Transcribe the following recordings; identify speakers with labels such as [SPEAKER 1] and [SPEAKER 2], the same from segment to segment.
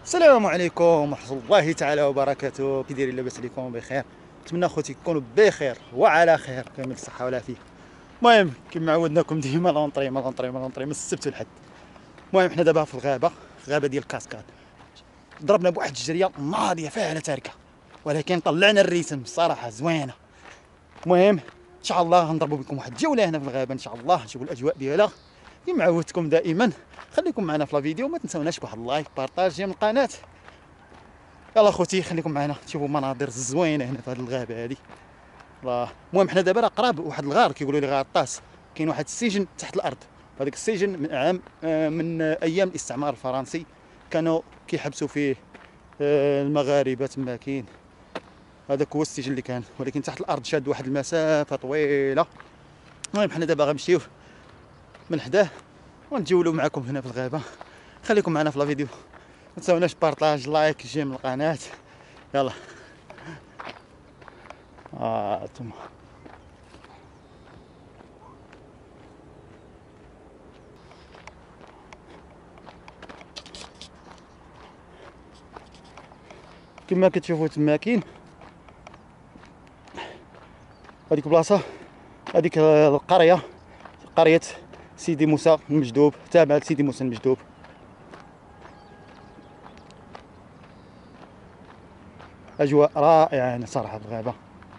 [SPEAKER 1] السلام عليكم ورحمة الله تعالى وبركاته. كي دايرين؟ لاباس عليكم؟ بخير؟ نتمنى اخوتي تكونوا بخير وعلى خير كامل الصحة والعافية. المهم كما عودناكم ديما لونطري من السبت والحد. المهم حنا دابا في الغابة ديال كاسكاد. ضربنا بواحد الجرية ناضية فيها تاركة، ولكن طلعنا الريتم الصراحة زوينة. المهم ان شاء الله غنضربوا بكم واحد الجولة هنا في الغابة، ان شاء الله نشوفوا الاجواء ديالها كما عودتكم دائما. خليكم معنا في الفيديو، ما تنسوناش بواحد اللايك بارطاج من القناة. يلا خوتي خليكم معنا تشوفوا مناظر زوينه هنا في هذه الغابه هذه. الله. المهم حنا دابا راه قراب واحد الغار كيقولوا لي غار طاس. كاين واحد السجن تحت الارض، هذاك السجن من عام من ايام الاستعمار الفرنسي كانوا كيحبسوا فيه المغاربه تما كاين. هذاك هو السجن اللي كان، ولكن تحت الارض شاد واحد المسافه طويله. المهم حنا دابا غنمشيو من حداه ونتجولوا معكم هنا في الغابه. خليكم معنا في الفيديو، ما تنساوناش بارطاج لايك جيم القناه. يلا تما كما كتشوفوا تما كاين هذيك بلاصه، هذيك القريه، قريه سيدي موسى المجدوب، تابعه لسيدي موسى المجدوب. اجواء رائعه هنا صراحه في الغابه.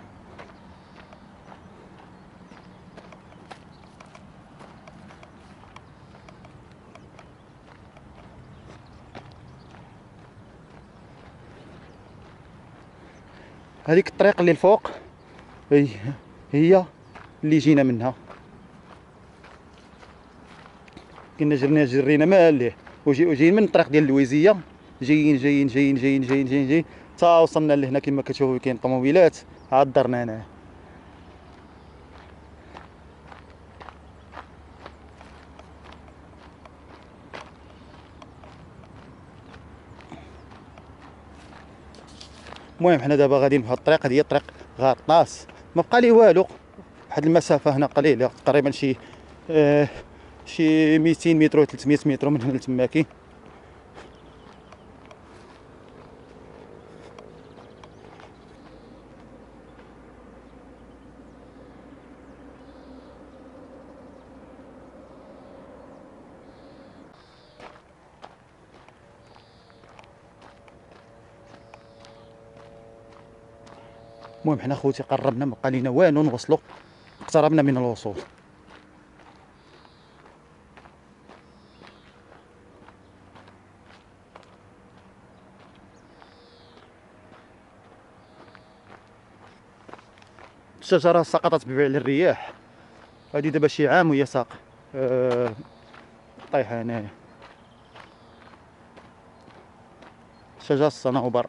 [SPEAKER 1] هذيك الطريق اللي الفوق هي اللي جينا منها. كنا جرينا ما ليه وجايين من الطريق ديال اللويزيه، جايين تا وصلنا لهنا. كما كتشوفوا كاين طوموبيلات، عاد درنا هنا. المهم حنا دابا غاديين في هاد الطريق، هذه هي طريق غاطاس، ما بقى ليه والو، واحد المسافه هنا قليله تقريبا شي 200 متر و 300 متر من هنا لتماكي. المهم حنا خوتي قربنا، ما بقى لينا والو نوصلوا، اقتربنا من الوصول. الشجره سقطت بفعل الرياح، هذه دابا شي عام وهي ساق طايحه هنايا. شجر الصنوبر.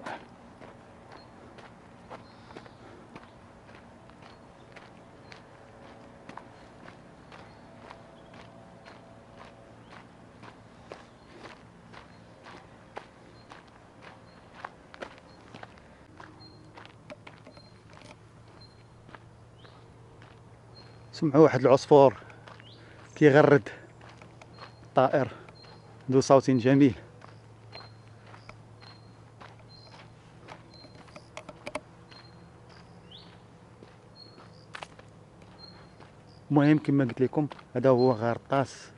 [SPEAKER 1] سمعوا واحد العصفور كيغرد، طائر ذو صوت جميل. المهم كما قلت لكم هذا هو غار طاس،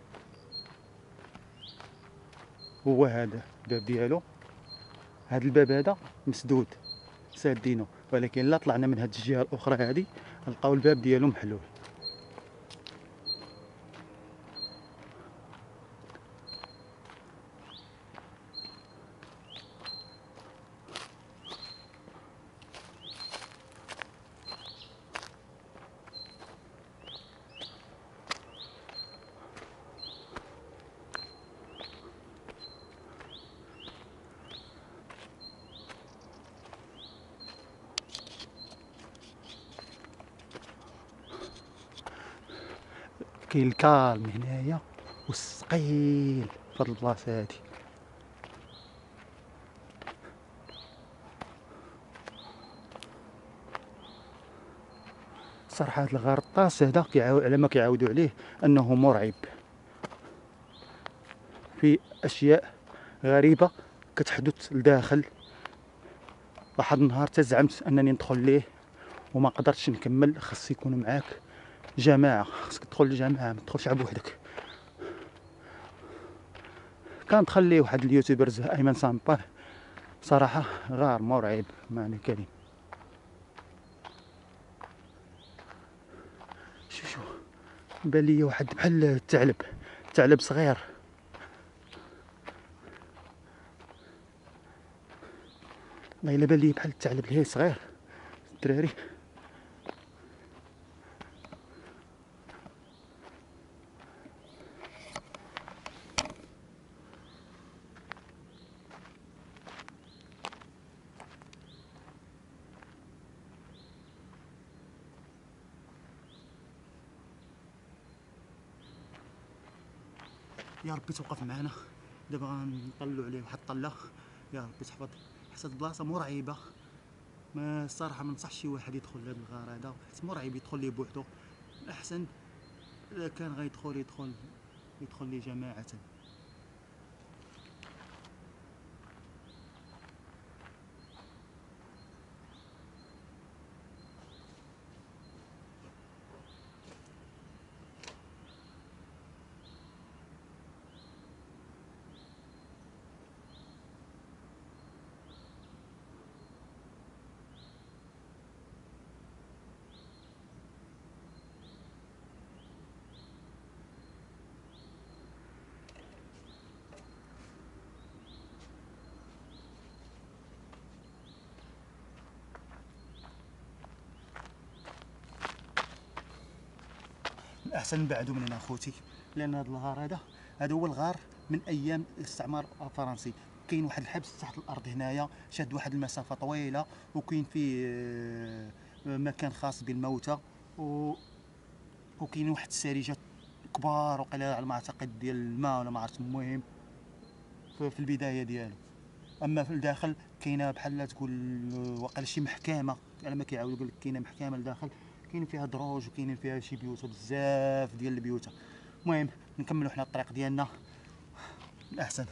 [SPEAKER 1] هو هذا الباب ديالو. هذا الباب هذا مسدود سادينه، ولكن لا طلعنا من هذه الجهه الاخرى هذه نلقاو الباب ديالو محلول. كاين الكالم هنايا والثقيل في هاد البلاصه هادي. صراحه هاد الغرطاس هذا على ما كيعاودوا عليه انه مرعب، في اشياء غريبه كتحدث لداخل. واحد النهار تزعمت انني ندخل ليه وما قدرتش نكمل. خاص يكون معاك جماعه، خاصك تدخل لجماعه، ما تدخلش على بوحدك. كندخل ليه واحد اليوتيوبرز ايمن سامبار، صراحه غار مرعب معنى كلمه. شو بان لي واحد بحال الثعلب، ثعلب صغير. والله الا بان لي بحال الثعلب اللي صغير الدراري. يا ربي توقف معنا، دابا غنطلعوا عليه واحد الطله. يا ربي تحفظ، حيت هاد البلاصه مرعبه. ما الصراحه ما نصحش شي واحد يدخل لهاد الغار هذا، حيت مرعب يدخل ليه بوحدو. الاحسن اذا كان غيدخل يدخل ليه جماعه. الاحسن نبعدوا من هنا اخوتي، لان هذا الغار هذا هو الغار من ايام الاستعمار الفرنسي. كاين واحد الحبس تحت الارض هنايا، شاد واحد المسافه طويله، وكاين فيه مكان خاص بالموتى، وكاين واحد السريجات كبار وقيلا على ما اعتقد ديال الماء ولا ما عرفت. المهم في البدايه ديالو. اما في الداخل كاينه بحال تقول وقال شي محكمه، على ما كيعاود يقول لك كاينه محكمه لداخل، كاين فيها دروج وكاينين فيها شي بيوت، بزاف ديال البيوت. المهم نكملوا حنا الطريق ديالنا الاحسن.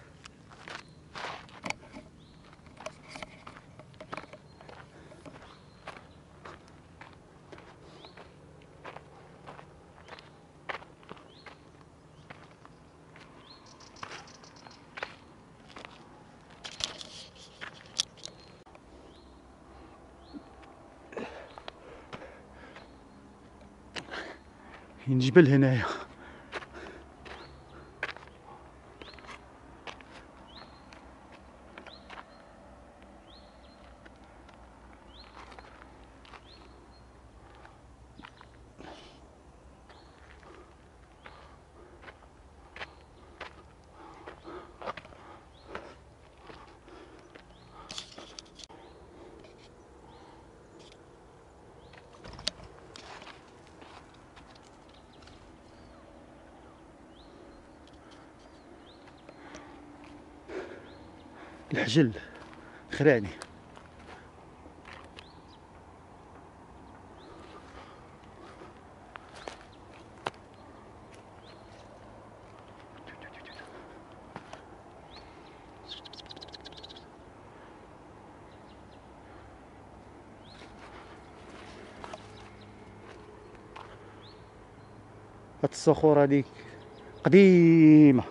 [SPEAKER 1] كاين جبل هنايا. الحجل خراني. هاد الصخور هاديك قديمه.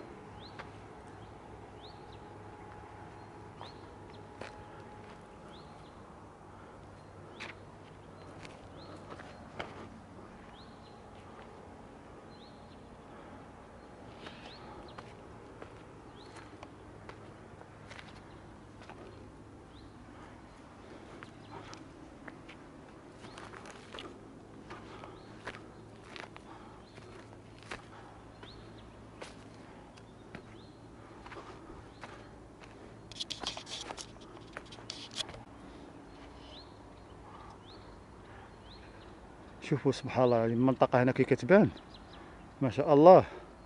[SPEAKER 1] شوفوا سبحان الله، المنطقه هنا كي كتبان ما شاء الله.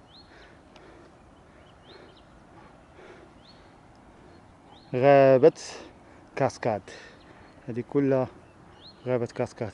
[SPEAKER 1] غابة كاسكاد، هذه كلها غابة كاسكاد.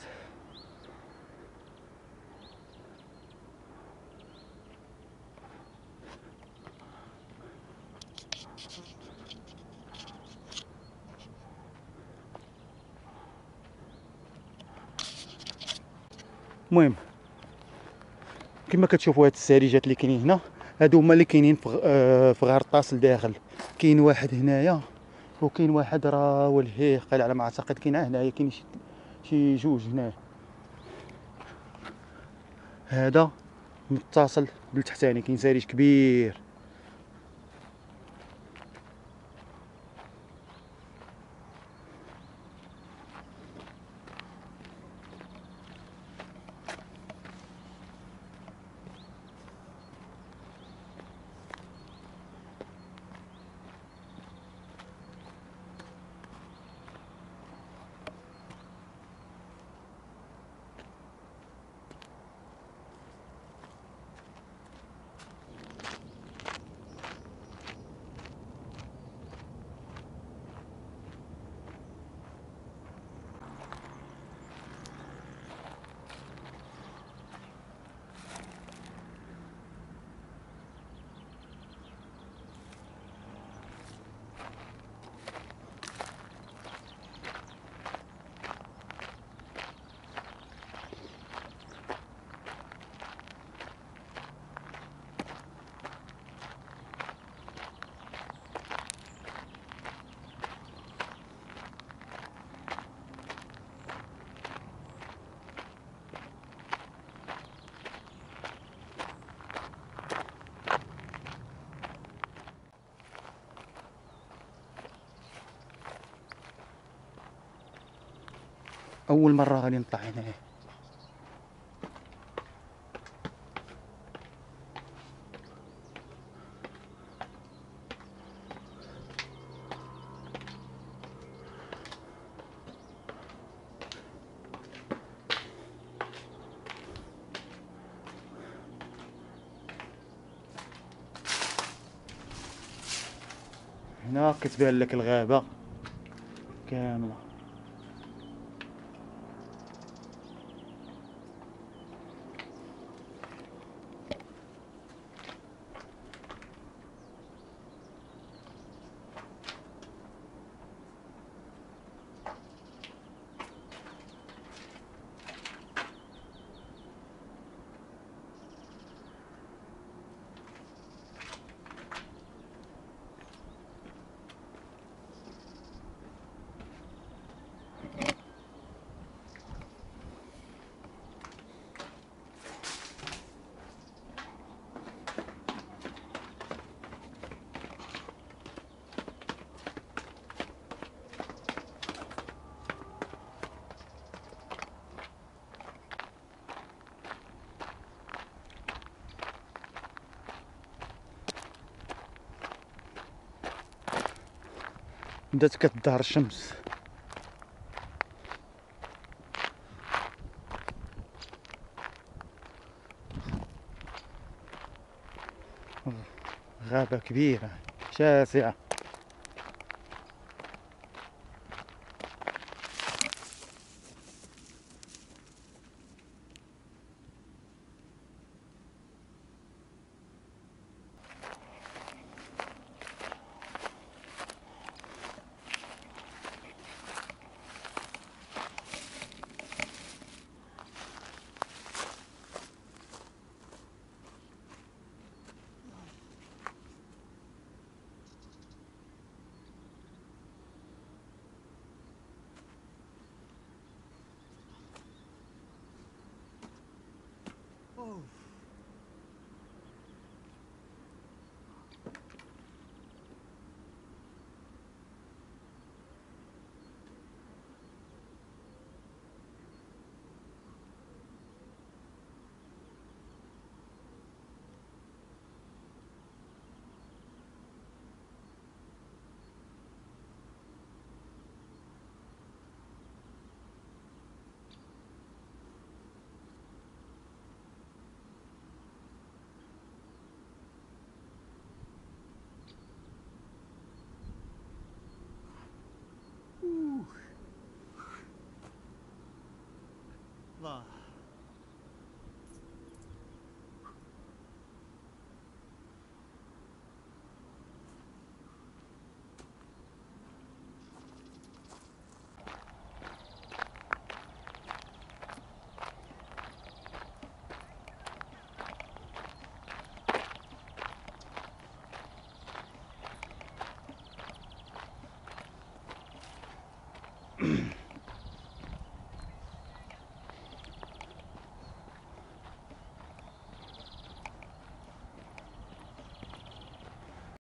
[SPEAKER 1] المهم كما كتشوفوا هاد السريجات اللي كاينين هنا، هادو هما اللي كاينين في غرطاس لداخل. كاين واحد هنايا وكاين واحد راه ولهيه قال على ما اعتقد. كاين هنايا كاين شي جوج هنايا. هذا متصل بالتحتاني، كاين سريج كبير. اول مره غادي نطلع هنايا. هنا كتبان لك الغابه كامله. بدات كتظهر الشمس. غابة كبيرة شاسعة.